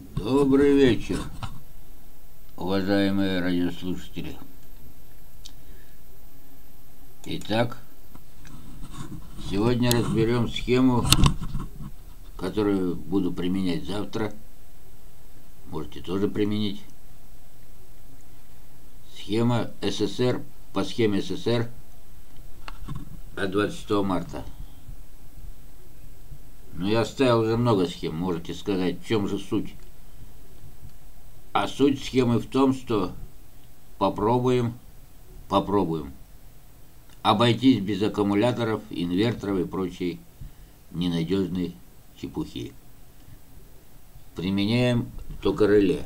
Добрый вечер, уважаемые радиослушатели. Итак, сегодня разберем схему, которую буду применять завтра. Можете тоже применить. Схема СССР по схеме СССР от 26 марта. Но я оставил уже много схем. Можете сказать, в чем же суть? А суть схемы в том, что попробуем обойтись без аккумуляторов, инверторов и прочей ненадежной чепухи. Применяем только реле.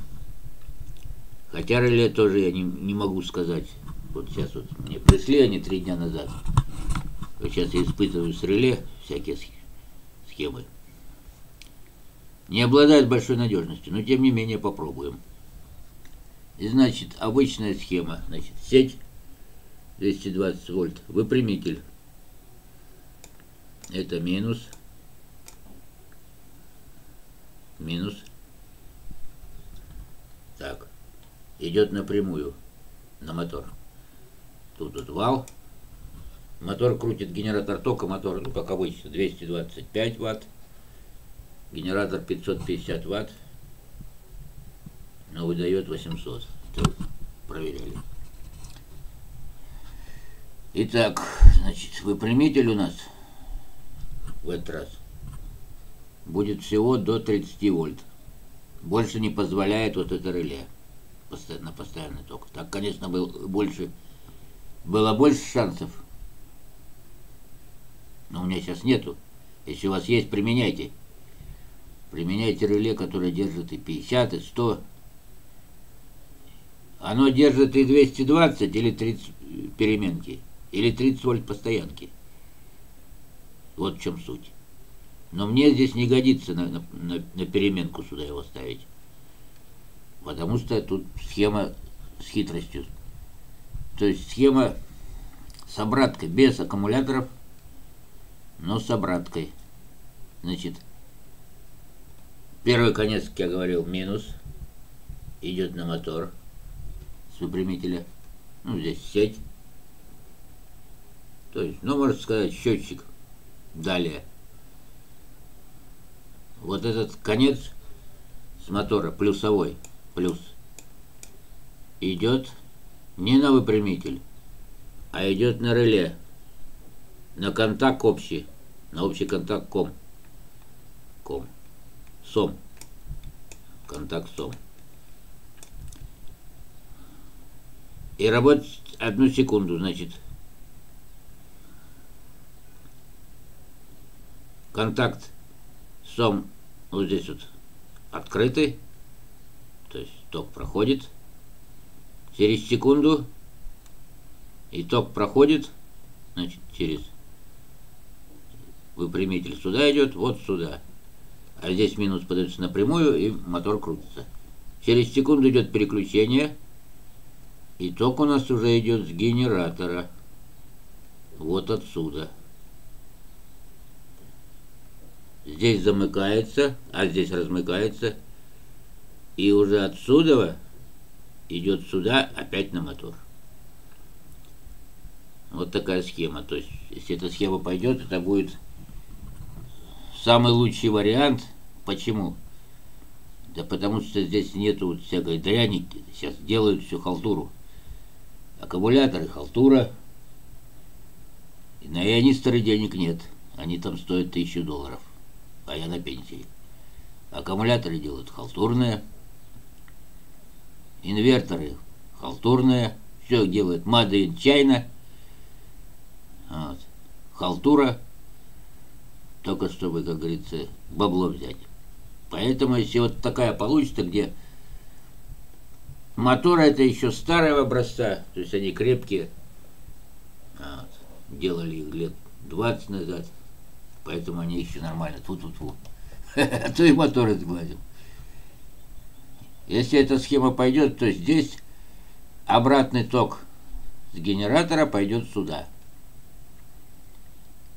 Хотя реле тоже я не могу сказать. Вот сейчас вот мне пришли они 3 дня назад. Вот сейчас я испытываю с реле всякие схемы. Не обладает большой надежностью, но тем не менее попробуем. И значит, обычная схема. Значит, сеть 220 вольт, выпрямитель. Это минус. Так, идет напрямую на мотор. Тут вот вал. Мотор крутит генератор тока. Мотор, ну как обычно, 225 ватт. Генератор 550 ватт. Но выдает 800. Это проверяли. Итак, значит, выпрямитель у нас в этот раз будет всего до 30 вольт. Больше не позволяет вот это реле на постоянный ток. Так, конечно, было больше шансов. Но у меня сейчас нету. Если у вас есть, применяйте. Применяйте реле, которое держит и 50, и 100. Оно держит и 220 или 30 переменки. Или 30 вольт постоянки. Вот в чем суть. Но мне здесь не годится на переменку сюда его ставить. Потому что тут схема с хитростью. То есть схема с обраткой, без аккумуляторов, но с обраткой. Значит, первый конец, как я говорил, минус. Идет на мотор с выпрямителя. Ну, здесь сеть. То есть, ну, можно сказать, счетчик. Далее. Вот этот конец с мотора, плюсовой, плюс, идет не на выпрямитель, а идет на реле, на контакт общий, на общий контакт сом, контакт сом. И работать 1 секунду, значит, контакт сом вот здесь вот открытый, то есть ток проходит. Через секунду и ток проходит, значит, через выпрямитель сюда идет, вот сюда. А здесь минус подается напрямую, и мотор крутится. Через секунду идет переключение, и ток у нас уже идет с генератора. Вот отсюда. Здесь замыкается, а здесь размыкается. И уже отсюда идет сюда опять на мотор. Вот такая схема. То есть, если эта схема пойдет, это будет самый лучший вариант. Почему? Да потому что здесь нету вот всякой дряни. Сейчас делают всю халтуру. Аккумуляторы, халтура. На ионисторы денег нет. Они там стоят $1000. А я на пенсии. Аккумуляторы делают халтурные. Инверторы халтурные. Все делают Made in China. Вот. Халтура. Только чтобы, как говорится, бабло взять. Поэтому, если вот такая получится, где моторы это еще старого образца, то есть они крепкие. Вот. Делали их лет 20 назад. Поэтому они еще нормально. Тьфу-тьфу-тьфу. А то и мотор сглазил. Если эта схема пойдет, то здесь обратный ток с генератора пойдет сюда.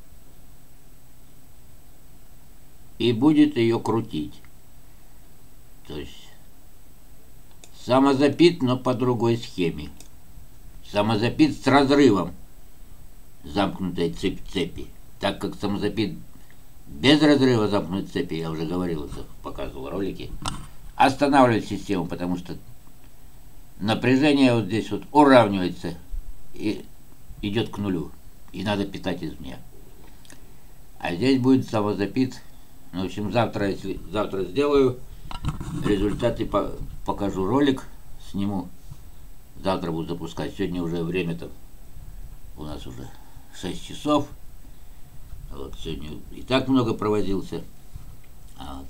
И будет ее крутить. То есть самозапит, но по другой схеме. Самозапит с разрывом замкнутой цепи. Так как самозапит без разрыва замкнутой цепи, я уже говорил, это показывал ролики, останавливает систему, потому что напряжение вот здесь вот уравнивается и идет к нулю. И надо питать извне. А здесь будет самозапит. В общем, завтра сделаю результаты, покажу ролик, сниму. Завтра буду запускать. Сегодня уже время-то у нас уже 6 часов. Вот сегодня и так много проводился. Вот.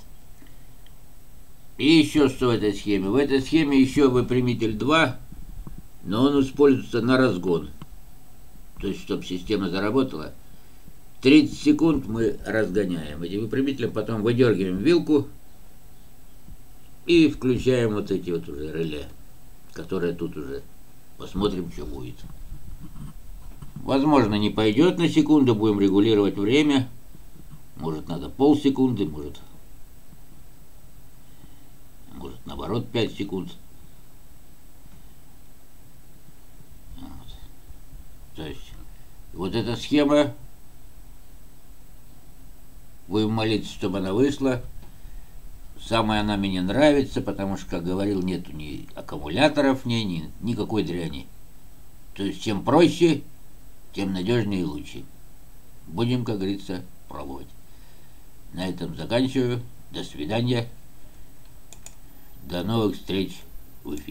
И еще что в этой схеме? В этой схеме еще выпрямитель 2, но он используется на разгон. То есть, чтобы система заработала. 30 секунд мы разгоняем этим выпрямителем, потом выдергиваем вилку и включаем вот эти вот уже реле, которые тут уже. Посмотрим, что будет. Возможно, не пойдет на секунду, будем регулировать время. Может, надо полсекунды, может наоборот 5 секунд. Вот. То есть вот эта схема, будем молиться, чтобы она вышла. Самая она мне нравится, потому что, как говорил, нету ни аккумуляторов в ней, никакой дряни. То есть чем проще, тем надежнее и лучше. Будем, как говорится, пробовать. На этом заканчиваю. До свидания. До новых встреч в эфире.